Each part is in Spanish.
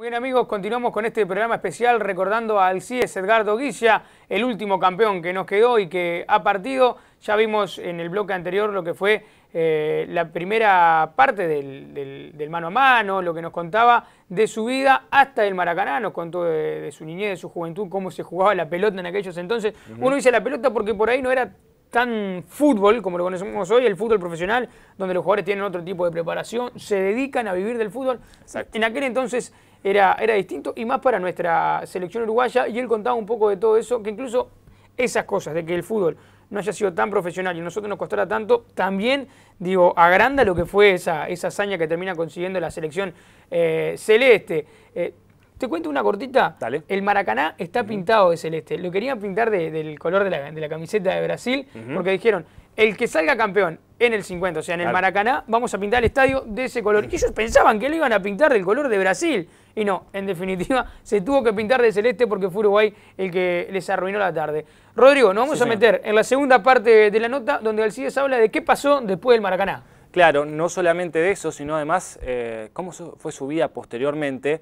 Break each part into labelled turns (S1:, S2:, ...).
S1: Muy bien amigos, continuamos con este programa especial recordando a Alcides Edgardo Guilla, el último campeón que nos quedó y que ha partido. Ya vimos en el bloque anterior lo que fue la primera parte del mano a mano, lo que nos contaba de su vida hasta el Maracaná, nos contó de su niñez, de su juventud, cómo se jugaba la pelota en aquellos entonces. Uno dice la pelota porque por ahí no era tan fútbol como lo conocemos hoy, el fútbol profesional, donde los jugadores tienen otro tipo de preparación, se dedican a vivir del fútbol. Exacto. En aquel entonces era distinto y más para nuestra selección uruguaya, y él contaba un poco de todo eso, que incluso esas cosas de que el fútbol no haya sido tan profesional y a nosotros nos costara tanto, también, digo, agranda lo que fue esa hazaña que termina consiguiendo la selección celeste. Te cuento una cortita. Dale. El Maracaná está pintado de celeste. Lo querían pintar del color de la camiseta de Brasil, porque dijeron, el que salga campeón en el 50, o sea, en el Maracaná, vamos a pintar el estadio de ese color. Y ellos pensaban que lo iban a pintar del color de Brasil. Y no, en definitiva, se tuvo que pintar de celeste porque fue Uruguay el que les arruinó la tarde. Rodrigo, nos vamos a meter en la segunda parte de la nota, donde Alcides habla de qué pasó después del Maracaná.
S2: Claro, no solamente de eso, sino además cómo fue su vida posteriormente,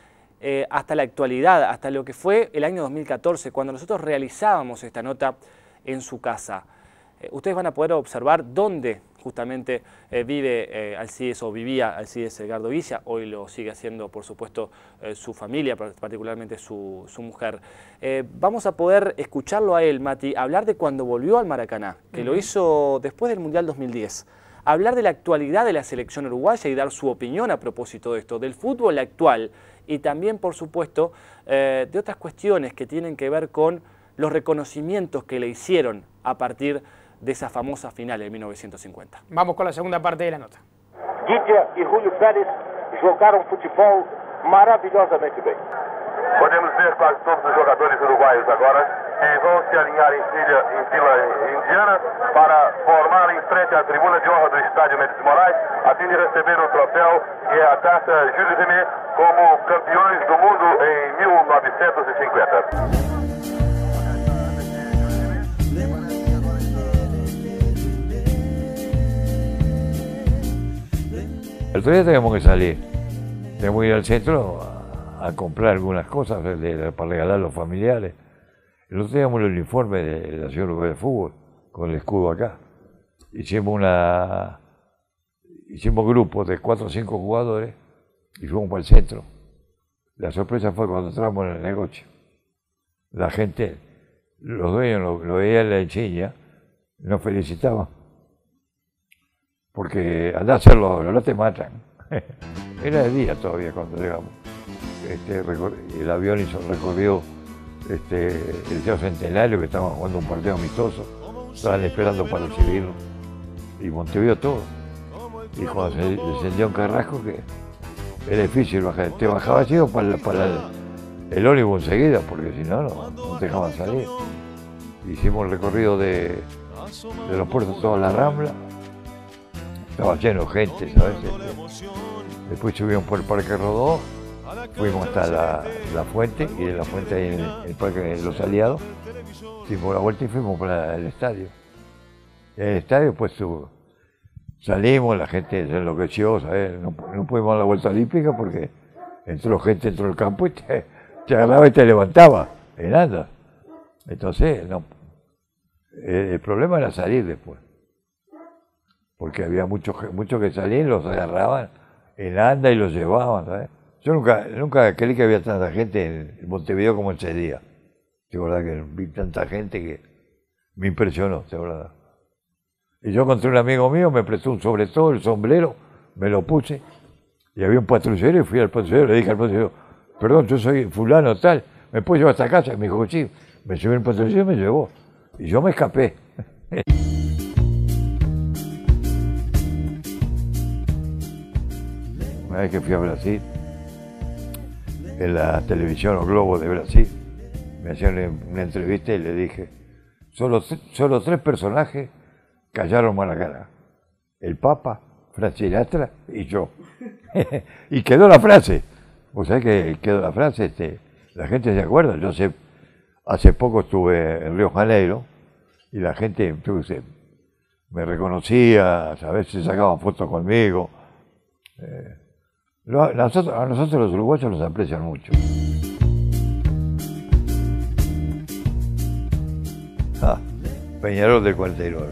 S2: hasta la actualidad, hasta lo que fue el año 2014, cuando nosotros realizábamos esta nota en su casa. Ustedes van a poder observar dónde justamente vive Alcides, o vivía Alcides Edgardo Guilla. Hoy lo sigue haciendo, por supuesto, su familia, particularmente su mujer. Vamos a poder escucharlo a él, Mati, hablar de cuando volvió al Maracaná, que lo hizo después del Mundial 2010. Hablar de la actualidad de la selección uruguaya y dar su opinión a propósito de esto, del fútbol actual, y también, por supuesto, de otras cuestiones que tienen que ver con los reconocimientos que le hicieron a partir de esa famosa final de 1950.
S1: Vamos con la segunda parte de la nota.
S3: Guilla e Julio Pérez jogaram futebol maravilhosamente bem.
S4: Podemos ver quase todos os jogadores uruguaios agora que vão se alinhar em fila indiana para formar em frente à tribuna de honra do estádio Mendes de Moraes, a fim de receber o troféu e a taça Jules Rimet como campeões do mundo em 1950.
S5: El otro día teníamos que salir, teníamos que ir al centro a comprar algunas cosas para regalar a los familiares. Nosotros teníamos el uniforme de la Nación Uruguaya de Fútbol, con el escudo acá. Hicimos grupos de 4 o 5 jugadores y fuimos para el centro. La sorpresa fue cuando entramos en el negocio. La gente, los dueños lo veían en la insignia, nos felicitaban. Porque andá a hacerlo ahora, no te matan. Era de día todavía cuando llegamos. El avión recorrió el Liceo Centenario, que estaban jugando un partido amistoso. Estaban esperando para recibirlo. Y Montevideo todo. Y cuando se descendió un Carrasco, que era difícil bajar. Te bajabas chido para el ónibus enseguida, porque si no, no te dejaban salir. Hicimos el recorrido de los puertos, toda la Rambla. Estaba lleno de gente, ¿sabes? Después subimos por el Parque Rodó, fuimos hasta la fuente, y de la fuente ahí en el Parque de los Aliados, dimos la vuelta y fuimos para el estadio. En el estadio pues salimos, la gente se enloqueció, ¿sabes? No pudimos dar la vuelta olímpica porque entró gente dentro del campo y te agarraba y te levantaba, en nada. Entonces, no. El problema era salir después. Porque había muchos que salían, los agarraban en anda y los llevaban, ¿sabes? Yo nunca creí que había tanta gente en Montevideo como ese día. De verdad que vi tanta gente que me impresionó, de verdad. Y yo encontré un amigo mío, me prestó un sobre todo, el sombrero, me lo puse, y había un patrullero, y fui al patrullero, le dije al patrullero, perdón, yo soy fulano tal, ¿me puedo llevar hasta casa? Y me dijo, sí, me subí al patrullero y me llevó. Y yo me escapé. Una vez que fui a Brasil, en la televisión O Globo de Brasil, me hacían una entrevista y le dije, solo 3 personajes callaron Maracaná: el Papa, Frank Sinatra y yo. Y quedó la frase. O sea que quedó la frase, la gente se acuerda. Yo hace poco estuve en Río de Janeiro y la gente me reconocía, a veces sacaban fotos conmigo. A nosotros los uruguayos nos aprecian mucho. Peñarol del 49.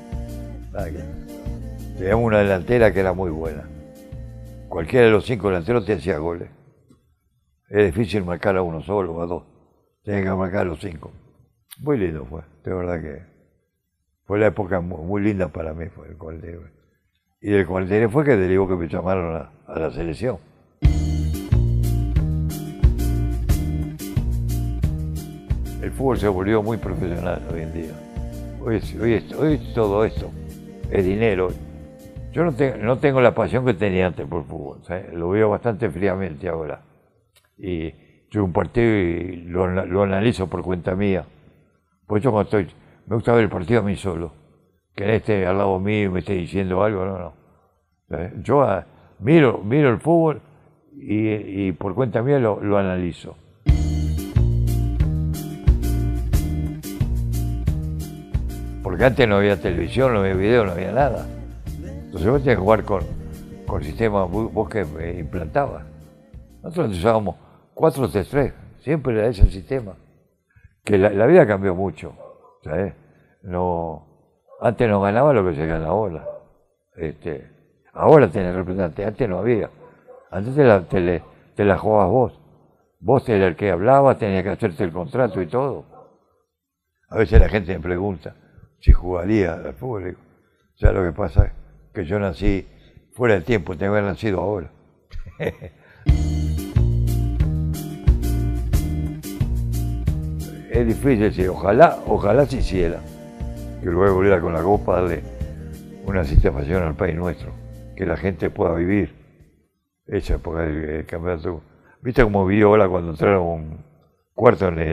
S5: Teníamos una delantera que era muy buena. Cualquiera de los 5 delanteros te hacía goles. Es difícil marcar a uno solo o a dos. Tenías que marcar a los 5. Muy lindo fue, de verdad que fue la época muy linda para mí, fue el 49. Y del 49 fue que derivó que me llamaron a la selección. El fútbol se volvió muy profesional hoy en día. Hoy todo esto es dinero. Yo no tengo la pasión que tenía antes por el fútbol, ¿sabes? Lo veo bastante fríamente ahora. Y yo un partido y lo analizo por cuenta mía. Por eso cuando me gusta ver el partido a mí solo. Que no esté al lado mío y me esté diciendo algo, no. ¿Sabes? Yo miro el fútbol y por cuenta mía lo analizo. Porque antes no había televisión, no había video, no había nada. Entonces vos tenías que jugar con el sistema vos que implantabas. Nosotros usábamos 4-3-3, siempre era ese el sistema. Que la vida cambió mucho, ¿sabes? Antes no ganaba lo que se gana ahora. Ahora tenés representantes, antes no había. Antes te la jugabas vos. Vos eras el que hablaba, tenías que hacerte el contrato y todo. A veces la gente me pregunta si jugaría al fútbol. Digo, ¿sabes lo que pasa? Que yo nací fuera del tiempo, tengo que haber nacido ahora. Es difícil decir, ojalá se hiciera. Que luego volviera con la copa, darle una satisfacción al país nuestro. Que la gente pueda vivir esa época del campeonato. ¿Viste cómo vivió ahora cuando entraron un cuarto en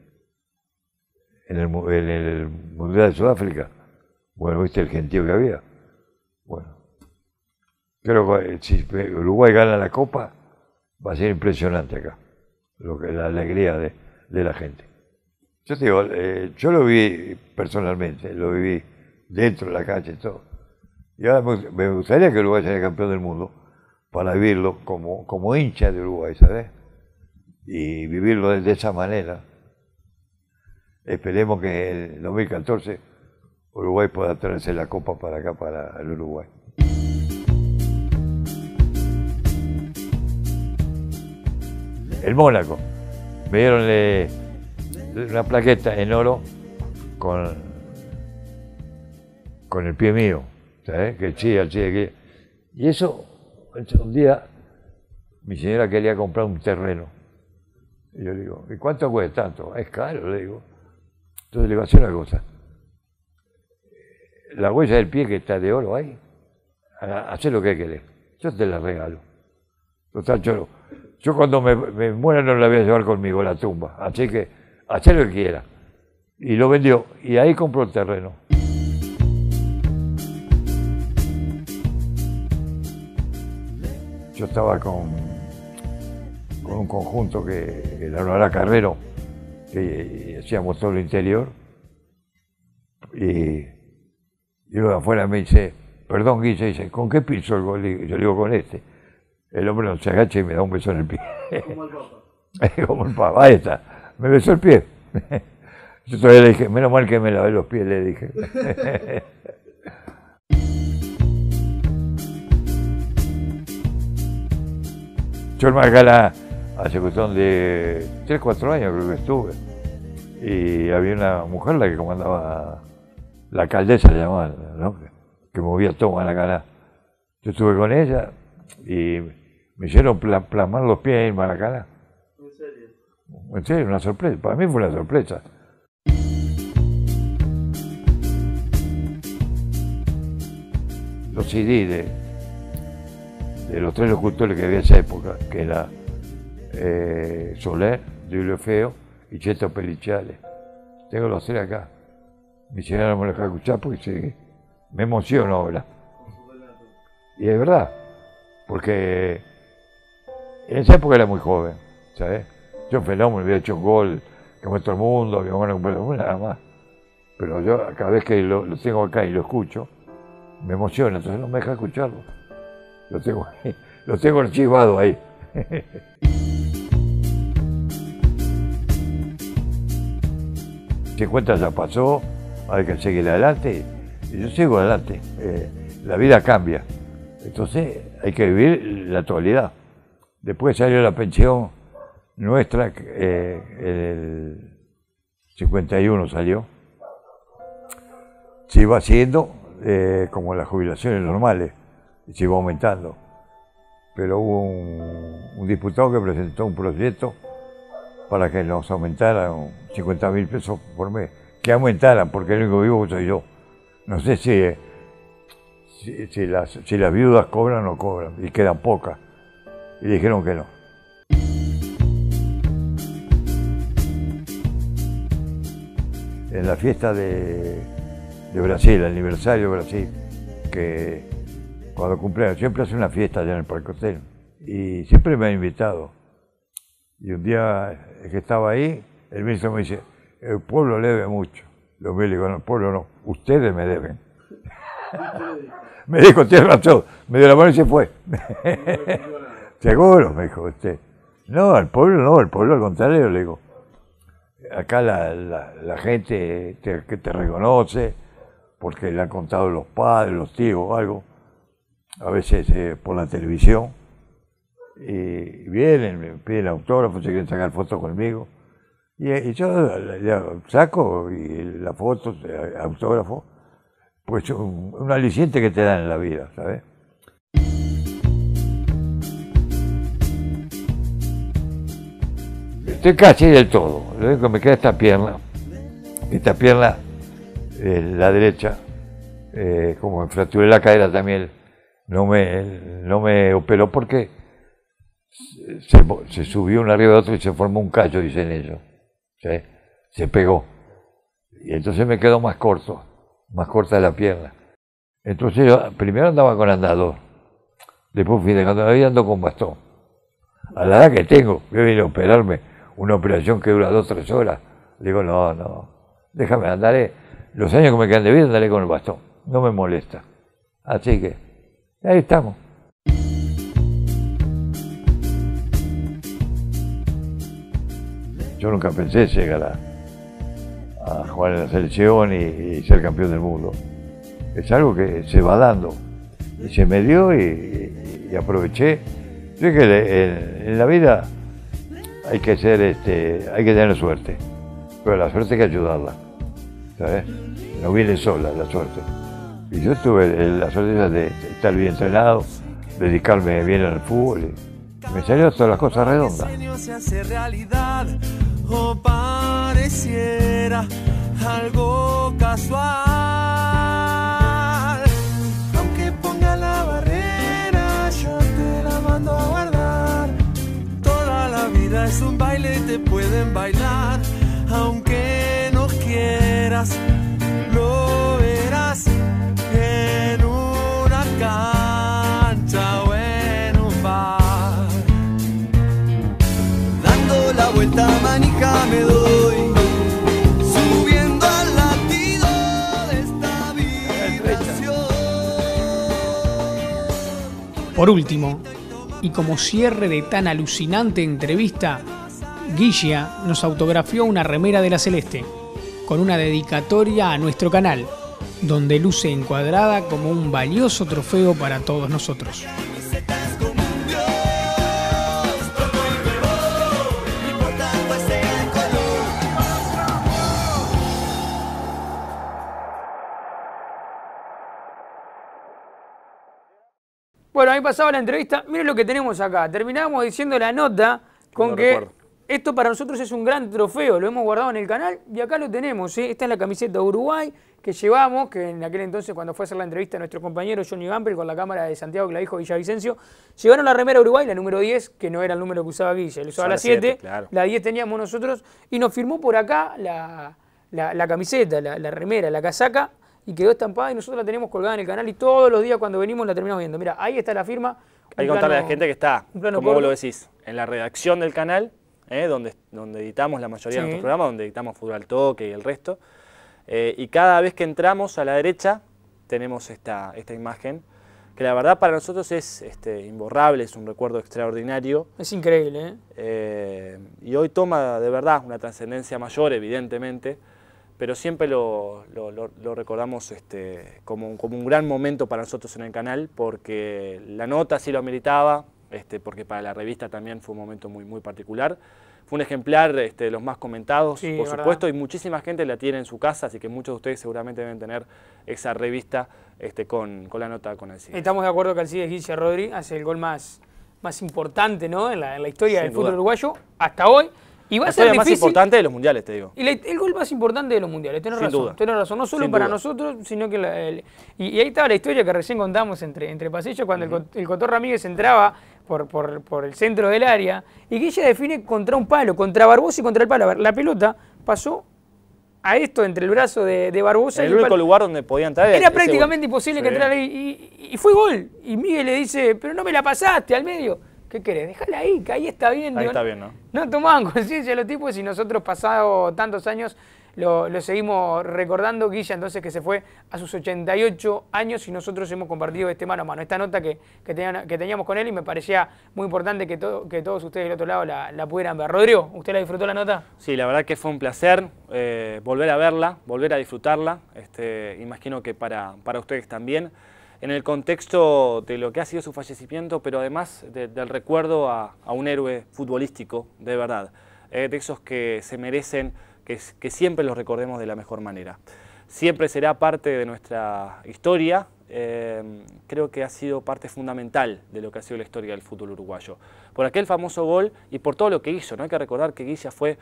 S5: el Mundial de Sudáfrica? Bueno, ¿viste el gentío que había? Bueno, creo que si Uruguay gana la Copa, va a ser impresionante acá, la alegría de la gente. Yo te digo, yo lo viví personalmente, lo viví dentro de la cancha y todo. Y ahora me gustaría que Uruguay sea campeón del mundo para vivirlo como hincha de Uruguay, ¿sabes? Y vivirlo de esa manera. Esperemos que en el 2014 Uruguay pueda traerse la Copa para acá, para el Uruguay. El Mónaco. Me dieron una plaqueta en oro con el pie mío, ¿sabes? Que chía. Y eso, un día, mi señora quería comprar un terreno. Y yo digo, ¿y cuánto cuesta tanto? Es caro, le digo. Entonces le digo, hacer una cosa. La huella del pie que está de oro ahí, hacé lo que querés. Yo te la regalo. Total, yo cuando me muera no la voy a llevar conmigo a la tumba. Así que, hacé lo que quiera. Y lo vendió. Y ahí compró el terreno. Yo estaba con un conjunto que era Nora Carrero, que hacíamos todo lo interior. Y luego de afuera me dice, perdón Guille, dice, ¿con qué piso el gol? Yo le digo, con este. El hombre no se agacha y me da un beso en el pie. Como el Papa. Como el Papa, ahí está. Me besó el pie. Yo todavía le dije, menos mal que me lavé los pies, le dije. Yo en Macalá, hace cuestión de 3, 4 años creo que estuve. Y había una mujer la que comandaba, la alcaldesa le llamaban, ¿no? Que movía todo Maracaná. Yo estuve con ella y me hicieron plasmar los pies en Maracaná. ¿En serio? En serio, una sorpresa. Para mí fue una sorpresa. Los CD de los 3 locutores que había en esa época, que era Soler, Julio Feo y Cheto Peliciale. Tengo los 3 acá. Mi señora no me lo deja escuchar porque me emociono ahora. Y es verdad, porque en esa época era muy joven, ¿sabes? Yo fenómeno, había hecho un gol como todo el mundo, había ganado un gol, nada más. Pero yo cada vez que lo tengo acá y lo escucho, me emociona, entonces no me deja escucharlo. Lo tengo archivado ahí. 50 ya pasó, hay que seguir adelante y yo sigo adelante. La vida cambia, entonces hay que vivir la actualidad. Después salió la pensión nuestra, en el 51 salió. Se iba haciendo como las jubilaciones normales, y se iba aumentando. Pero hubo un diputado que presentó un proyecto para que nos aumentaran 50.000 pesos por mes. Que aumentaran, porque el único vivo soy yo. No sé si las viudas cobran o no cobran, y quedan pocas. Y dijeron que no. En la fiesta de Brasil, el aniversario de Brasil, que cuando cumpleaños siempre hace una fiesta allá en el Parque Hotel, y siempre me ha invitado. Y un día que estaba ahí, el ministro me dice, el pueblo le debe mucho. Lo mío le digo, no, el pueblo no, ustedes me deben. Me dijo, tiene razón, me dio la mano y se fue. Seguro, me dijo usted. No, al pueblo al contrario, le digo. Acá la gente que te reconoce, porque le han contado los padres, los tíos o algo, a veces por la televisión, y vienen, me piden autógrafos, se quieren sacar fotos conmigo, y yo saco y la foto, autógrafo, pues un aliciente que te dan en la vida, ¿sabes? Estoy casi del todo, lo único que me queda es esta pierna, la derecha, como me fracturé la cadera también, no me operó porque se subió uno arriba de otro y se formó un callo, dicen ellos, ¿sí? Se pegó, y entonces me quedó más corta la pierna. Entonces yo primero andaba con andador, después fui dejando la vida, ando con bastón. A la edad que tengo, yo vine a operarme, una operación que dura 2 o 3 horas, le digo, no, déjame, andaré, los años que me quedan de vida andaré con el bastón, no me molesta. Así que, ahí estamos. Yo nunca pensé llegar a jugar en la selección y ser campeón del mundo. Es algo que se va dando, y se me dio y aproveché. Yo creo que en la vida hay que tener suerte, pero la suerte hay que ayudarla, ¿sabes? No viene sola la suerte. Y yo tuve la suerte de estar bien entrenado, dedicarme bien al fútbol, y me salieron todas las cosas redondas.
S6: Se hace realidad o pareciera algo casual. Aunque ponga la barrera, yo te la mando a guardar. Toda la vida es un baile, te pueden bailar. Aunque no quieras, lo verás en una cancha o en un bar. Dando la vuelta manija me doy, subiendo al latido de esta vibración.
S1: Por último, y como cierre de tan alucinante entrevista, Guilla nos autografió una remera de la Celeste, con una dedicatoria a nuestro canal, donde luce encuadrada como un valioso trofeo para todos nosotros. Bueno, ahí pasaba la entrevista. Miren lo que tenemos acá. Terminábamos diciendo la nota con que esto para nosotros es un gran trofeo. Lo hemos guardado en el canal y acá lo tenemos, ¿sí? Esta es la camiseta de Uruguay que llevamos, que en aquel entonces cuando fue a hacer la entrevista a nuestro compañero Johnny Gamper con la cámara de Santiago Clavijo Villavicencio, llevaron la remera Uruguay, la número 10, que no era el número que usaba Guille, él usaba la 7, claro. La 10 teníamos nosotros y nos firmó por acá la camiseta, la remera, la casaca, y quedó estampada y nosotros la tenemos colgada en el canal y todos los días cuando venimos la terminamos viendo. Mira, ahí está la firma.
S2: Hay que contarle a la gente que está, como vos lo decís, en la redacción del canal, donde editamos la mayoría de nuestros programas, donde editamos Fútbol al Toque y el resto. Y cada vez que entramos a la derecha tenemos esta imagen que la verdad para nosotros es imborrable, es un recuerdo extraordinario.
S1: Es increíble,
S2: Y hoy toma de verdad una trascendencia mayor, evidentemente, pero siempre lo recordamos como un gran momento para nosotros en el canal, porque la nota sí lo ameritaba, porque para la revista también fue un momento muy, muy particular. Fue un ejemplar de los más comentados,
S1: sí,
S2: por supuesto, y muchísima gente la tiene en su casa, así que muchos de ustedes seguramente deben tener esa revista con la nota con Alcides.
S1: Estamos de acuerdo que Alcides Guilla Rodri hace el gol más importante, ¿no?, en la historia del fútbol uruguayo hasta hoy. Y va a ser difícil.
S2: El más importante de los mundiales, te digo.
S1: Y el gol más importante de los mundiales, tenés razón, no solo
S2: Sin
S1: para
S2: duda.
S1: nosotros, sino que y ahí estaba la historia que recién contamos entre pasillos, cuando el Cotor Ramírez entraba por el centro del área, y Guilla define contra un palo, contra Barbosa y contra el palo. A ver, la pelota pasó a esto entre el brazo de Barbosa y
S2: el único lugar donde podía entrar
S1: era prácticamente imposible que entrara ahí, y fue gol. Y Miguel le dice, pero no me la pasaste al medio. ¿Qué querés? Déjala ahí, que ahí está bien.
S2: Ahí está bien, ¿no?
S1: No tomaban conciencia los tipos y nosotros, pasado tantos años, lo seguimos recordando. Guilla, entonces, que se fue a sus 88 años y nosotros hemos compartido mano a mano. Esta nota que teníamos con él, y me parecía muy importante que todos ustedes del otro lado la pudieran ver. Rodrigo, ¿usted la disfrutó la nota?
S2: Sí, la verdad que fue un placer volver a verla, volver a disfrutarla. Imagino que para ustedes también, en el contexto de lo que ha sido su fallecimiento, pero además del recuerdo a un héroe futbolístico, de verdad, de esos que se merecen que siempre los recordemos de la mejor manera. Siempre será parte de nuestra historia, creo que ha sido parte fundamental de lo que ha sido la historia del fútbol uruguayo. Por aquel famoso gol y por todo lo que hizo, ¿no? Hay que recordar que Guilla fue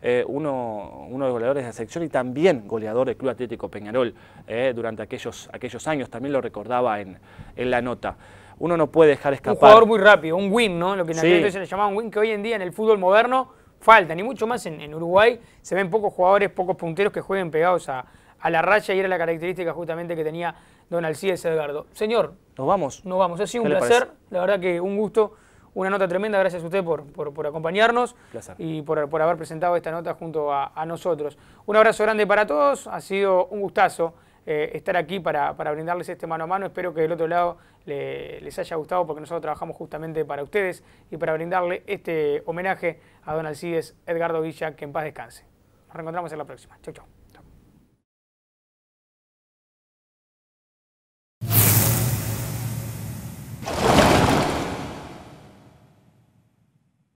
S2: uno de los goleadores de la selección y también goleador del Club Atlético Peñarol durante aquellos años, también lo recordaba en la nota. Uno no puede dejar escapar.
S1: Un jugador muy rápido, un wing, ¿no? Lo que en aquel
S2: Sí.
S1: entonces le llamaban wing, que hoy en día en el fútbol moderno falta, ni mucho más en Uruguay. Se ven pocos jugadores, pocos punteros que jueguen pegados a la raya, y era la característica justamente que tenía don Alcides Edgardo. Señor,
S2: ¿Nos vamos?
S1: nos vamos. Ha sido un
S2: ¿Qué le
S1: placer,
S2: parece?
S1: la verdad que un gusto, una nota tremenda. Gracias a usted por acompañarnos y por haber presentado esta nota junto a nosotros. Un abrazo grande para todos, ha sido un gustazo estar aquí para brindarles mano a mano. Espero que del otro lado les haya gustado, porque nosotros trabajamos justamente para ustedes y para brindarle este homenaje a don Alcides Edgardo Guilla, que en paz descanse. Nos reencontramos en la próxima. Chau, chau.